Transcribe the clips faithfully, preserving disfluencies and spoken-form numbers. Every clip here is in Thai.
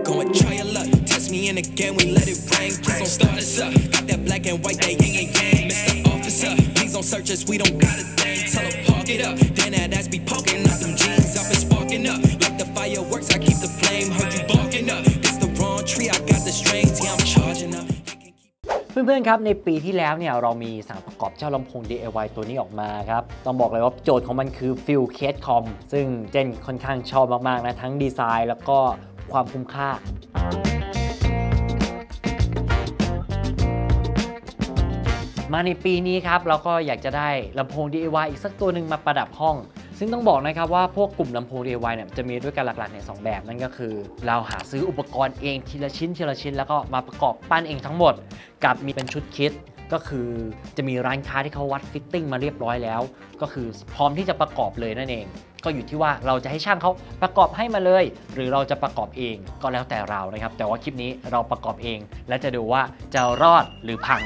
Go and try your luck. Test me in again, we let it rain. Please don't start us up. Got that black and white, that yang and yang. Mister Officer, please don't search us, we don't got a thing. Tell her park it up. Then that ass be poking out them jeans. I've been sparking up. Like the fireworks, I keep the flame. Heard you barking up. It's the wrong tree, I got the strings. Yeah, I'm charging up. เพื่อนๆครับในปีที่แล้วเนี่ยเรามีสารประกอบเจ้าลำโพง ดี ไอ วาย ตัวนี้ออกมาครับต้องบอกเลยว่าโจทย์ของมันคือ Feel Case Com ซึ่งเจนค่อนข้างชอบมากๆนะทั้งดีไซน์แล้วก็ความคุ้มค่ามาในปีนี้ครับเราก็อยากจะได้ลำโพง ดี ไอ วาย อีกสักตัวหนึ่งมาประดับห้องซึ่งต้องบอกนะครับว่าพวกกลุ่มลำโพง ดี ไอ วาย เนี่ยจะมีด้วยกันหลักๆในสองแบบนั่นก็คือเราหาซื้ออุปกรณ์เองทีละชิ้นทีละชิ้นแล้วก็มาประกอบปั้นเองทั้งหมดกับมีเป็นชุดคิดก็คือจะมีร้านค้าที่เขาวัดฟิตติ้งมาเรียบร้อยแล้วก็คือพร้อมที่จะประกอบเลยนั่นเองก็อยู่ที่ว่าเราจะให้ช่างเขาประกอบให้มาเลยหรือเราจะประกอบเองก็แล้วแต่เรานะครับแต่ว่าคลิปนี้เราประกอบเองและจะดูว่าจะรอดหรือพัง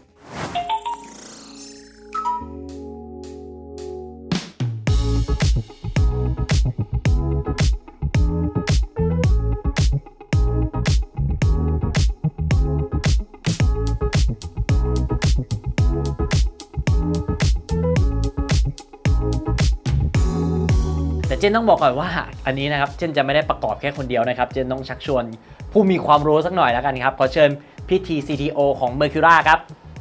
แต่เจนต้องบอกก่อนว่าอันนี้นะครับเจนจะไม่ได้ประกอบแค่คนเดียวนะครับเจนต้องชักชวนผู้มีความรู้สักหน่อยแล้วกันครับขอเชิญพี่ที ซี ที โอ ของ Mercura ครับ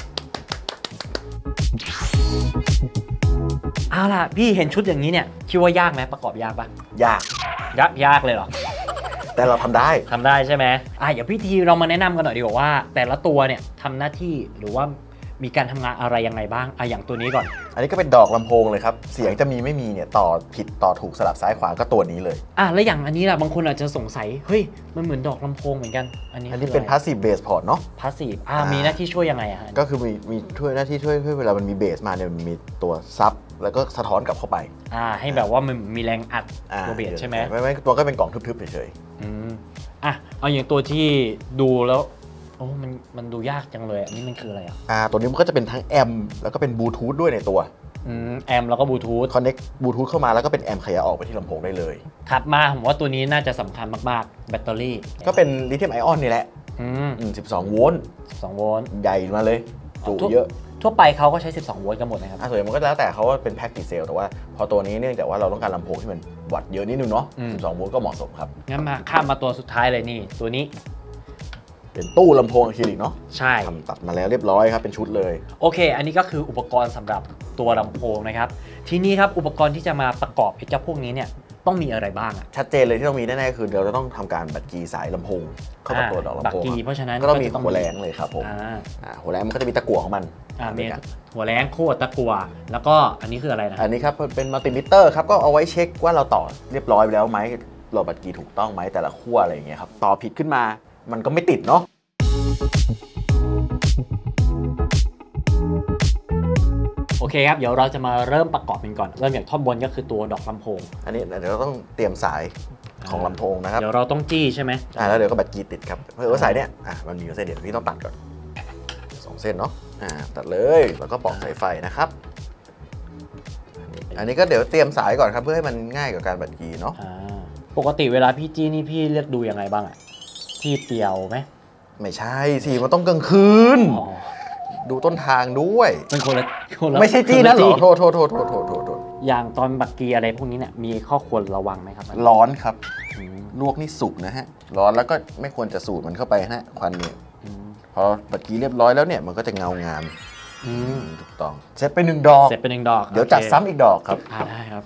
เอาล่ะพี่เห็นชุดอย่างนี้เนี่ยคิดว่ายากไหมประกอบยากปะยากยากยากเลยเหรอแต่เราทำได้ทำได้ใช่ไหมอ่ะเดี๋ยวพี่ทีเรามาแนะนำกันหน่อยดีกว่าว่าแต่ละตัวเนี่ยทำหน้าที่หรือว่ามีการทำงานอะไรยังไงบ้างอ่ะอย่างตัวนี้ก่อนอันนี้ก็เป็นดอกลำโพงเลยครับเสียงจะมีไม่มีเนี่ยต่อผิดต่อถูกสลับซ้ายขวาก็ตัวนี้เลยอ่ะแล้วอย่างอันนี้ล่ะบางคนอาจจะสงสัยเฮ้ยมันเหมือนดอกลำโพงเหมือนกันอันนี้อันนี้เป็น passive bass port เนาะ passive อ่ะมีหน้าที่ช่วยยังไงอ่ะก็คือมีมีช่วยหน้าที่ช่วยเวลามันมีเบสมาเนี่ยมันมีตัวซับแล้วก็สะท้อนกลับเข้าไปอ่าให้แบบว่ามันมีแรงอัดตัวเบสใช่ไหมไม่ไม่ตัวก็เป็นกล่องทึบๆเฉยๆอืมอ่ะเอาอย่างตัวที่ดูแล้วโอ้มันมันดูยากจังเลยอันนี้มันคืออะไรอ่ะอ่าตัวนี้มันก็จะเป็นทั้งแอมแล้วก็เป็นบลูทูธด้วยในตัวอืมแอมแล้วก็บลูทูธคอนเน็กบลูทูธเข้ามาแล้วก็เป็นแอมขยายออกไปที่ลำโพงได้เลยถัดมาผมว่าตัวนี้น่าจะสำคัญมากๆแบตเตอรี่ก็เป็นลิเธียมไอออนนี่แหละอืมสิบสองโวลต์สิบสองโวลต์ใหญ่มาเลยจุเยอะทั่วไปเขาก็ใช้สิบสองโวลต์กันหมดนะครับอ่ะส่วนมันก็แล้วแต่เขาว่าเป็นแพ็กกี่เซลล์แต่ว่าพอตัวนี้เนื่องจากว่าเราต้องการลำโพงที่มันวัตต์เยอะนิดนึงเนาะสิบสองโวลต์ก็เหมาะสมครับงั้นมาข้ามมาตัวสุดท้ายเลยนี่ตัวนี้เป็นตู้ลำโพงอะคริลิกเนาะใช่ทำตัดมาแล้วเรียบร้อยครับเป็นชุดเลยโอเคอันนี้ก็คืออุปกรณ์สำหรับตัวลำโพงนะครับทีนี้ครับอุปกรณ์ที่จะมาประกอบไอ้เจ้าพวกนี้เนี่ยต้องมีอะไรบ้างอ่ะชัดเจนเลยที่ต้องมีแน่ๆคือเราจะต้องทำการบัดกีสายลำโพงเข้ากับตัวดอกลำโพงเพราะฉะนั้นก็ต้องมีหัวแรงเลยครับผมหัวแรงมันก็จะมีตะกั่วของมันมีหัวแรงโคตรตะกั่วแล้วก็อันนี้คืออะไรนะอันนี้ครับเป็นมัลติมิเตอร์ครับก็เอาไว้เช็คว่าเราต่อเรียบร้อยแล้วไหมเราบัดกีถูกต้องไหมแต่ละขั้วอะไรอย่างเงี้ยครับต่อผิดขึ้นมามันก็ไม่ติดเนาะโอเคครับเดี๋ยวเราจะมาเริ่มประกอบกันก่อนเริ่มจากท่อนบนก็คือตัวดอกลำโพงอันนี้เดี๋ยวเราต้องเตรียมสายของลำโพงนะครับเดี๋ยวเราต้องจี้ใช่ไหมอ่าแล้วเดี๋ยวก็แบตกีติดครับเพราะว่าสายเนี้ยอ่ะมันมีเส้นเดียวพี่ต้องตัดก่อนสองเส้นเนาะอ่าตัดเลยแล้วก็ปอกสายไฟนะครับอันนี้ก็เดี๋ยวเตรียมสายก่อนครับเพื่อให้มันง่ายกับการแบตกีเนาะปกติเวลาพี่จี้นี่พี่เลือกดูยังไงบ้างอ่ะที่เตียวไหมไม่ใช่สิมันต้องกลางคืนดูต้นทางด้วยเป็นคนละคนละไม่ใช่จี้นะหรอโทษโทษโทษโทษโทษโทษอย่างตอนบักกีอะไรพวกนี้เนี่ยมีข้อควรระวังไหมครับร้อนครับลวกนี่สุกนะฮะร้อนแล้วก็ไม่ควรจะสูดมันเข้าไปนะควันเนี่ยพอบักกีเรียบร้อยแล้วเนี่ยมันก็จะเงางามถูกต้องเสร็จไปหนึ่งดอกเสร็จไปหนึ่งดอกเดี๋ยวจัดซ้ำอีกดอกครับได้ครับ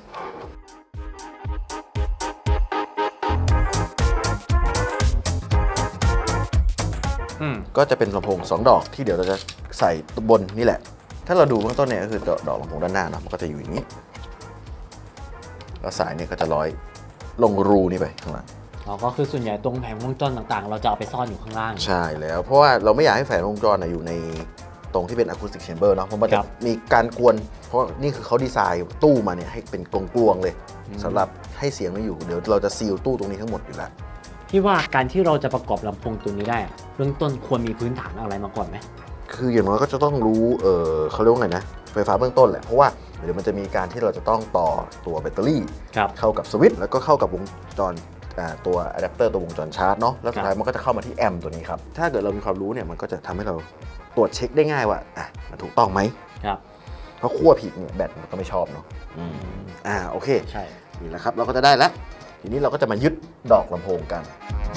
ก็จะเป็นลำโพงสองดอกที่เดี๋ยวเราจะใส่ตัวบนนี่แหละถ้าเราดูเบื้องต้นเนี่ยก็คือดอกลำโพงด้านหน้าเนาะมันก็จะอยู่อย่างนี้แล้วสายเนี่ยก็จะร้อยลงรูนี่ไปข้างหลังอ๋อก็คือส่วนใหญ่ตรงแผงวงจรต่างๆเราจะเอาไปซ่อนอยู่ข้างล่างใช่แล้วเพราะว่าเราไม่อยากให้แผงวงจรอยู่ในตรงที่เป็นอะคูสติกแชมเบอร์เนาะเพราะมันจะมีการกวนเพราะนี่คือเขาดีไซน์ตู้มาเนี่ยให้เป็นกลวงๆเลยสำหรับให้เสียงไม่อยู่เดี๋ยวเราจะซีลตู้ตรงนี้ทั้งหมดอยู่แล้วพี่ว่าการที่เราจะประกอบลำโพงตัวนี้ได้เบื้องต้นควรมีพื้นฐานอะไรมาก่อนไหมคืออย่างน้อยก็จะต้องรู้เออเขาเรียกว่าไงนะไฟฟ้าเบื้องต้นแหละเพราะว่าเดี๋ยวมันจะมีการที่เราจะต้องต่อตัวแบตเตอรี่เข้ากับสวิตช์แล้วก็เข้ากับวงจรตัวอะแดปเตอร์ตัววงจรชาร์จเนาะแล้วสุดท้ายมันก็จะเข้ามาที่แอมป์ตัวนี้ครับถ้าเกิดเรามีความรู้เนี่ยมันก็จะทำให้เราตรวจเช็คได้ง่ายว่าอ่ะมันถูกต้องไหมครับเพราะขั้วผิดเนี่ยแบตมันก็ไม่ชอบเนาะอ่าโอเคใช่นี่แหละครับเราก็จะได้แล้วทีนี้เราก็จะมายึดดอกลำโพงกัน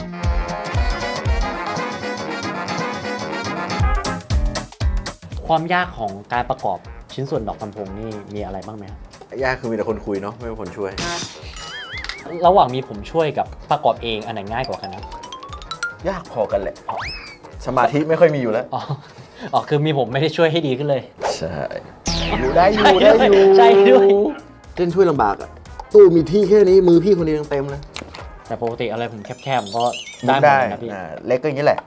ความยากของการประกอบชิ้นส่วนดอกลำโพงนี่มีอะไรบ้างไหมครับยากคือมีแต่คนคุยเนาะไม่มีคนช่วยระหว่างมีผมช่วยกับประกอบเองอันไหนง่ายกว่ากันนะยากพอกันแหละสมาธิไม่ค่อยมีอยู่แล้วอ๋ออ๋อคือมีผมไม่ได้ช่วยให้ดีขึ้นเลยใช่อยู่ได้อยู่ได้อยู่ใช่ด้วยเต้นช่วยลำบากอ่ะตู้มีที่แค่นี้มือพี่คนเดียวยังเต็มเลยแต่ปกติอะไรผมแคบๆก็ได้หมดนะพี่เล็กก็อย่างนี้แหละ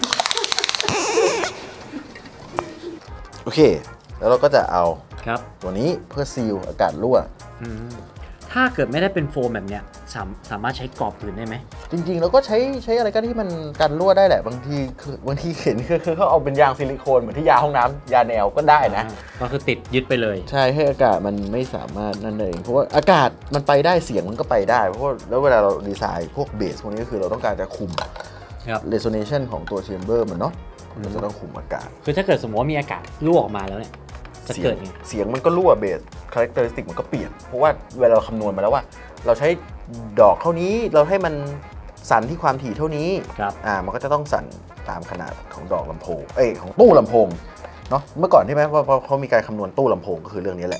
โอเคแล้วเราก็จะเอาตัวนี้เพื่อซีลอากาศรั่วถ้าเกิดไม่ได้เป็นโฟมแบบเนี้ยสามสามารถใช้กรอบอื่นได้ไหมจริงๆเราก็ใช้ใช้อะไรก็ที่มันกันรั่วได้แหละบางทีคือบางทีเห็นคือเขาเอาเป็นยางซิลิโคนเหมือนที่ยาห้องน้ำยาแนวก็ได้นะก็คือติดยึดไปเลยใช่ให้อากาศมันไม่สามารถนั่นเองเพราะว่าอากาศมันไปได้เสียงมันก็ไปได้เพราะว่าแล้วเวลาเราดีไซน์พวกเบสพวกนี้ก็คือเราต้องการจะคุม resonation ของตัวแชมเบอร์มันเนาะมันจะต้องคุมอากาศคือถ้าเกิดสมมติว่ามีอากาศรั่วออกมาแล้วเนี่ยจะเกิดไงเสียงมันก็รั่วเบสคาแรคเตอริสติกมันก็เปลี่ยนเพราะว่าเวลาเราคำนวณมาแล้วว่าเราใช้ดอกเท่านี้เราให้มันสั่นที่ความถี่เท่านี้อ่ามันก็จะต้องสั่นตามขนาดของดอกลำโพงเอ้ยของตู้ลำโพงเนาะเมื่อก่อนที่ไหมว่าเขามีการคำนวณตู้ลำโพงก็คือเรื่องนี้แหละ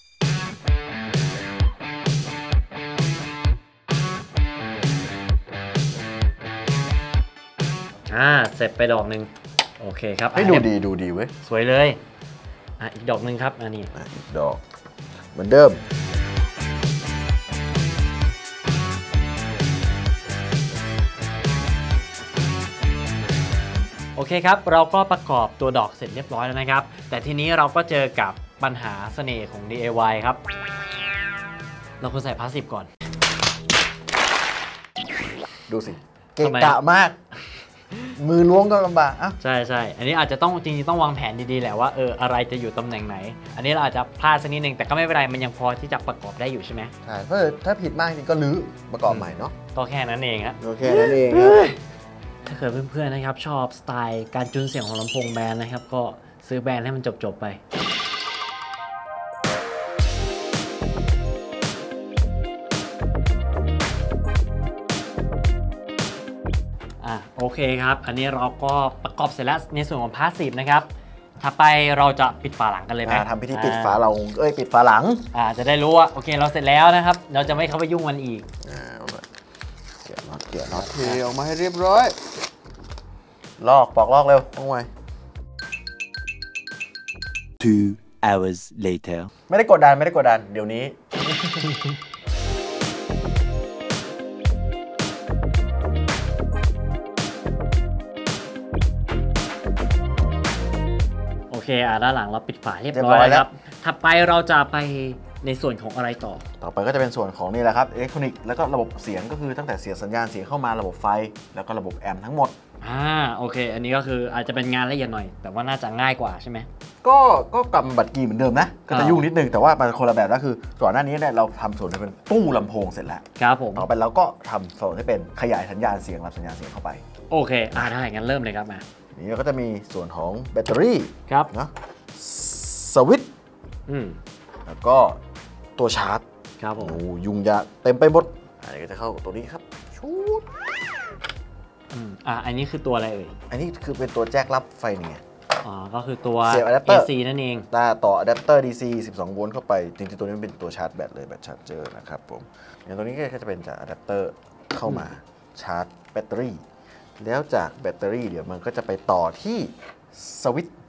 อ่าเสร็จไปดอกหนึ่งโอเคครับให้ดูดีดูดีเว้ยสวยเลยอ่ะอีกดอกหนึ่งครับอันนี้อีกดอกเหมือนเดิมโอเคครับเราก็ประกอบตัวดอกเสร็จเรียบร้อยแล้วนะครับแต่ทีนี้เราก็เจอกับปัญหาเสน่ห์ของ ดี ไอ วาย ครับเราควรใส่พาสซีฟก่อนดูสิเก่งกะมากมือล้วงก็ลำบากอ่ะใช่ใช่อันนี้อาจจะต้องจริงๆต้องวางแผนดีๆแหละว่าเอออะไรจะอยู่ตำแหน่งไหนอันนี้เราอาจจะพลาดสักนิดนึงแต่ก็ไม่เป็นไรมันยังพอที่จะประกอบได้อยู่ใช่ไหมใช่เพราะถ้าผิดมากจริงก็รื้อประกอบใหม่เนาะก็แค่นั้นเองฮะโอเคนั่นเองครับถ้าเกิดเพื่อนๆนะครับชอบสไตล์การจูนเสียงของลำโพงแบนนะครับก็ซื้อแบนให้มันจบๆไปอ่ะโอเคครับอันนี้เราก็ประกอบเสร็จแล้วในส่วนของพาสซีฟนะครับถ้าไปเราจะปิดฝาหลังกันเลยไหมทำพิธีปิดฝาเราเอ้ยปิดฝาหลังอ่าจะได้รู้ว่าโอเคเราเสร็จแล้วนะครับเราจะไม่เข้าไปยุ่งมันอีกเกี่ยวน็อตเกี่ยวน็อตเทออกมาให้เรียบร้อยลอกปอกลอกเร็วต้องไว two hours later ไม่ได้กดดันไม่ได้กดดันเดี๋ยวนี้โอเคอ่ะด้านหลังเราปิดฝาเรียบร้อยครับถัดไปเราจะไปในส่วนของอะไรต่อต่อไปก็จะเป็นส่วนของนี่แหละครับอิเล็กทรอนิกส์แล้วก็ระบบเสียงก็คือตั้งแต่เสียงสัญญาณเสียงเข้ามาระบบไฟแล้วก็ระบบแอมป์ทั้งหมดอ่าโอเคอันนี้ก็คืออาจจะเป็นงานละเอียดหน่อยแต่ว่าน่าจะง่ายกว่าใช่ไหมก็ก็กลับมาบัตรกีเหมือนเดิมนะก็จะยุ่งนิดนึงแต่ว่าเป็นคนละแบบก็คือก่อนหน้านี้เนี่ยเราทำส่วนที่เป็นตู้ลำโพงเสร็จแล้วครับผมต่อไปเราก็ทำส่วนที่เป็นขยายสัญญาณเสียงรับสัญญาณเสียงเข้าไปโอเคอ่าได้งั้นเริ่มเลยครับมานี่เราก็จะมีส่วนของแบตเตอรี่ครับนะสวิตช์แล้วก็ตัวชาร์จครับผมโอ้ยุ่งยากเต็มไปหมดอันนี้ก็จะเข้าตัวนี้ครับชูดอ่าอันนี้คือตัวอะไรเอ่ยอันนี้คือเป็นตัวแจ็ครับไฟนี่อ๋อก็คือตัวเอซี นั่นเองตาต่ออะแดปเตอร์ ดี ซี สิบสองโวลต์เข้าไปจริงๆตัวนี้เป็นตัวชาร์จแบตเลยแบตชาร์จเจอร์นะครับผมอย่างตัวนี้ก็จะเป็นจากอะแดปเตอร์เข้ามาชาร์จแบตเตอรี่แล้วจากแบตเตอรี่เดี๋ยวมันก็จะไปต่อที่สวิตช์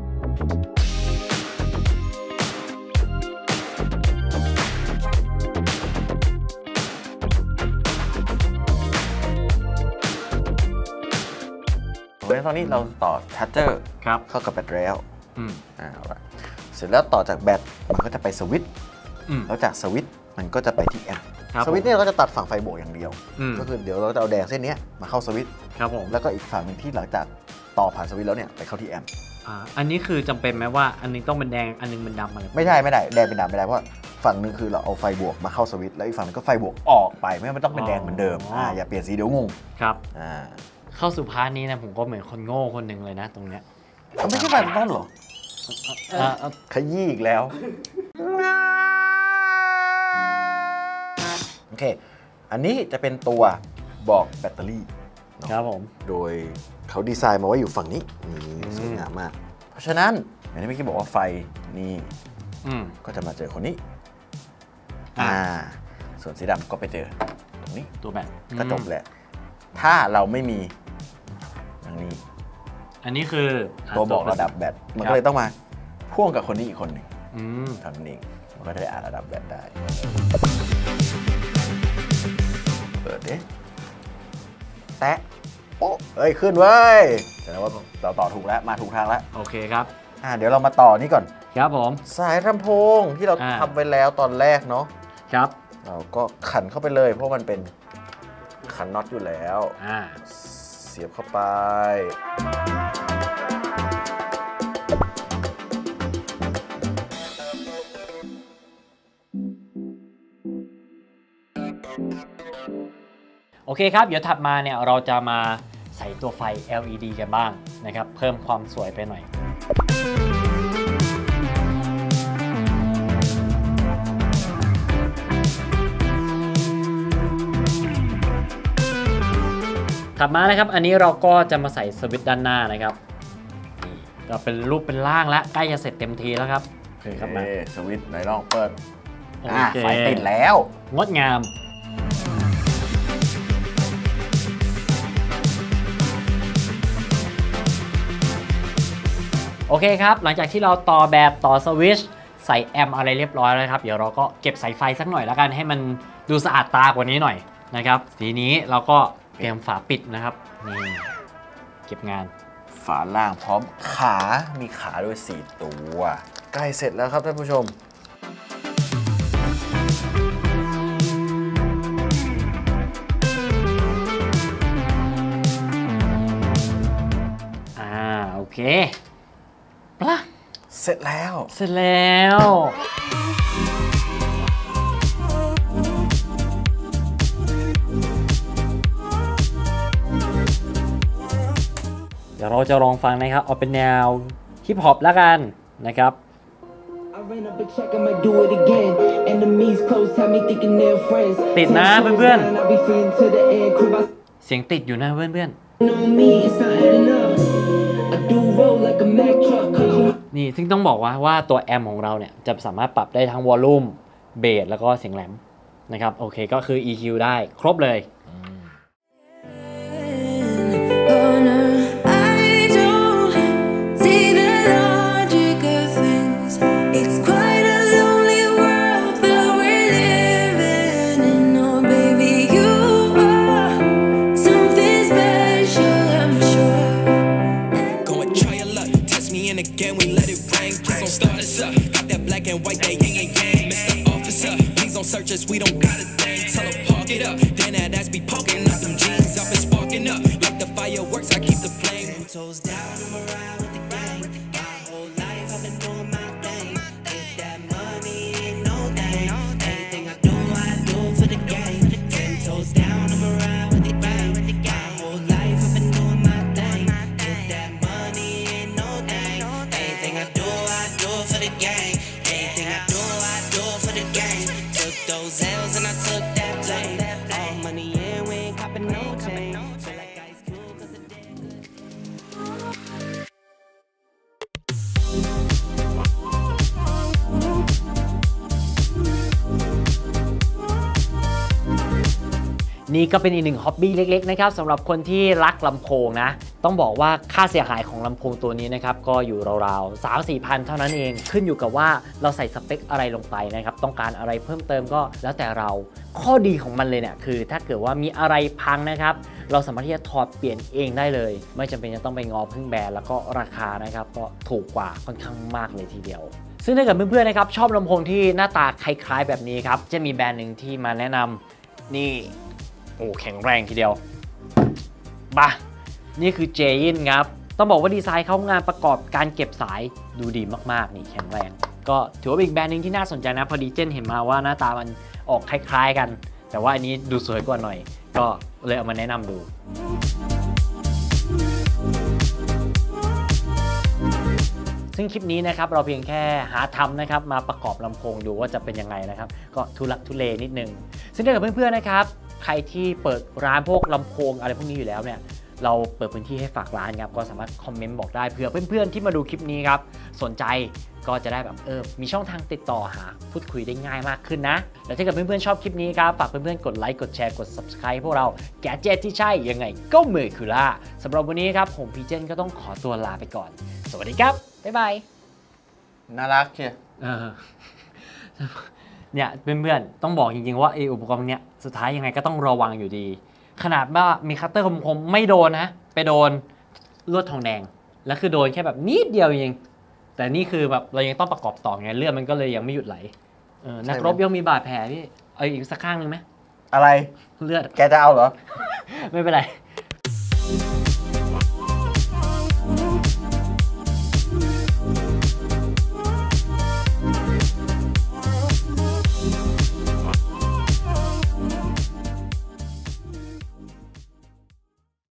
ตอนนี้เราต่อชาร์จเจอร์เข้ากับแบตแล้วอ่าเสร็จแล้วต่อจากแบตมันก็จะไปสวิตช์แล้วจากสวิตช์มันก็จะไปที่แอมป์สวิตช์เนี่ยเราก็จะตัดฝั่งไฟโบกอย่างเดียวก็คือเดี๋ยวเราจะเอาแดงเส้นนี้มาเข้าสวิตช์แล้วก็อีกฝั่งหนึ่งที่หลังจากต่อผ่านสวิตช์แล้วเนี่ยไปเข้าที่แอมป์อันนี้คือจำเป็นไหมว่าอันนึงต้องเป็นแดงอันนึงเป็นดำอะไรไม่ใช่ไม่ได้แดงเป็นดำไม่ได้เพราะฝั่งหนึ่งคือเราเอาไฟบวกมาเข้าสวิตช์แล้วอีกฝั่งนึงก็ไฟบวกออกไปไม่งั้นมันต้องเป็นแดงเหมือนเดิมอ่าอย่าเปลี่ยนสีเดี๋ยวงงครับอ่าเข้าสู่พาร์ทนี้นะผมก็เหมือนคนโง่คนหนึ่งเลยนะตรงเนี้ยไม่ใช่แบบนั้นหรอขยี้อีกแล้วโอเคอันนี้จะเป็นตัวบอกแบตเตอรี่ครับผมโดยเขาดีไซน์มาไว้อยู่ฝั่งนี้นี่สวยงามมากเพราะฉะนั้นอย่างที่เมื่อกี้บอกว่าไฟนี่ก็จะมาเจอคนนี้อ่าส่วนสีดำก็ไปเจอตรงนี้ตัวแบตก็จบแหละถ้าเราไม่มีอย่างนี้อันนี้คือตัวบอกระดับแบตมันก็เลยต้องมาพ่วงกับคนนี้อีกคนหนึ่งทำนี้มันก็จะได้อ่านระดับแบตได้เปิดดิแตะโป๊ะเอ้ยขึ้นเว้ยแสดงว่าเราต่อถูกแล้วมาถูกทางแล้วโอเคครับอ่าเดี๋ยวเรามาต่อนี่ก่อนครับผมสายลำโพงที่เราทำไปแล้วตอนแรกเนาะครับเราก็ขันเข้าไปเลยเพราะมันเป็นขันน็อตอยู่แล้วอ่าเสียบเข้าไปโอเคครับเดี๋ยวถัดมาเนี่ยเราจะมาใส่ตัวไฟ แอล อี ดี กันบ้างนะครับเพิ่มความสวยไปหน่อยถัดมานะครับอันนี้เราก็จะมาใส่สวิตช์ด้านหน้านะครับนี่ก็เป็นรูปเป็นร่างแล้วใกล้จะเสร็จเต็มทีแล้วครับโอเคครับมาสวิตช์ไหนลองเปิดอ่าไฟติดแล้วงดงามโอเคครับหลังจากที่เราต่อแบบต่อสวิตช์ใส่แอมป์อะไรเรียบร้อยแล้วครับเดี๋ยวเราก็เก็บสายไฟสักหน่อยแล้วกันให้มันดูสะอาดตากว่านี้หน่อยนะครับทีนี้เราก็เตรียมฝาปิดนะครับนี่เก็บงานฝาล่างพร้อมขามีขาด้วยสี่ตัวใกล้เสร็จแล้วครับท่านผู้ชมอ่าโอเคปะเสร็จแล้วเสร็จแล้วเดี๋ยวเราจะลองฟังนะครับเอาเป็นแนวฮิปฮอปแล้วกันนะครับติดนะเพื่อนๆเสียงติดอยู่นะเพื่อนๆนี่ซึ่งต้องบอกว่าว่าตัวแอมของเราเนี่ยจะสามารถปรับได้ทั้งวอลลุ่มเบสแล้วก็เสียงแหลมนะครับโอเคก็คือ อี คิว ได้ครบเลย Again, we let it rain. Please don't start us up. Got that black and white, that yin and yang. Mister Officer, please don't search us. We don't got a thing. Tell her park it up. Then that ass be poking out them jeans up and sparking up like the fireworks. I keep the flame. Ten toes down, I'm around with the gang. My whole life I've been doing my thing. Get that money, ain't no thing. Anything I do, I do for the game. Ten toes down, I'm around with the gang. My whole life I've been doing my thing. Get that money, ain't no thing. Anything I do, I do for the game. Anything I do, I do for the game. Took those L's and I took that blame. All money in, we ain't copping no chain. Feel like ice cool 'cause it did. นี่ก็เป็นอีกหนึ่งฮ็อบบี้เล็กๆนะครับสำหรับคนที่รักลำโพงนะต้องบอกว่าค่าเสียหายของลำโพงตัวนี้นะครับก็อยู่ราวๆ สามถึงสี่พัน เท่านั้นเองขึ้นอยู่กับว่าเราใส่สเปคอะไรลงไปนะครับต้องการอะไรเพิ่มเติมก็แล้วแต่เราข้อดีของมันเลยเนี่ยคือถ้าเกิดว่ามีอะไรพังนะครับเราสามารถที่จะถอดเปลี่ยนเองได้เลยไม่จำเป็นจะต้องไปงอพึ่งแบรนด์แล้วก็ราคานะครับก็ถูกกว่าค่อนข้างมากเลยทีเดียวซึ่งถ้าเกิดเพื่อนๆนะครับชอบลำโพงที่หน้าตาคล้ายๆแบบนี้ครับจะมีแบรนด์หนึ่งที่มาแนะนำนี่โอ้แข็งแรงทีเดียวบ้านี่คือเจยินครับต้องบอกว่าดีไซน์เขางานประกอบการเก็บสายดูดีมากๆนี่แข็งแรงก็ถือว่าเป็นอีกแบรนด์หนึงที่น่าสนใจนะพอดีเจนเห็นมาว่าหน้าตามันออกคล้ายๆกันแต่ว่าอันนี้ดูสวยกว่าหน่อยก็เลยเอามาแนะนำดูซึ่งคลิปนี้นะครับเราเพียงแค่หาทำนะครับมาประกอบลำโพงดูว่าจะเป็นยังไงนะครับก็ทุลักทุเลนิดนึงซึ่งถ้าเกิดเพื่อนๆนะครับใครที่เปิดร้านพวกลำโพงอะไรพวกนี้อยู่แล้วเนี่ยเราเปิดพื้นที่ให้ฝากร้านครับก็สามารถคอมเมนต์บอกได้เผื่อเพื่อนๆที่มาดูคลิปนี้ครับสนใจก็จะได้แบบเออมีช่องทางติดต่อหาพูดคุยได้ง่ายมากขึ้นนะแล้วถ้าเกิดเพื่อนๆชอบคลิปนี้ครับฝากเพื่อนๆกดไลค์กดแชร์กด ซับสไครบ์ พวกเราแกดเจ็ตที่ใช่ยังไงก็เมอร์คิวล่าสำหรับวันนี้ครับผมพีเจนก็ต้องขอตัวลาไปก่อนสวัสดีครับบ๊ายบายน่ารักเชียวเนี่ยเพื่อนๆต้องบอกจริงๆว่าไอ้อุปกรณ์เนี้ยสุดท้ายยังไงก็ต้องระวังอยู่ดีขนาดว่ามีคัตเตอร์คมๆไม่โดนนะไปโดนลวดทองแดงแล้วคือโดนแค่แบบนิดเดียวเองแต่นี่คือแบบเรายังต้องประกอบต่อไงเลือดมันก็เลยยังไม่หยุดไหลเออนักรบยังมีบาดแผลพี่เอาอีกสักข้างหนึ่งไหมอะไรเลือดแกจะเอาเหรอไม่เป็นไร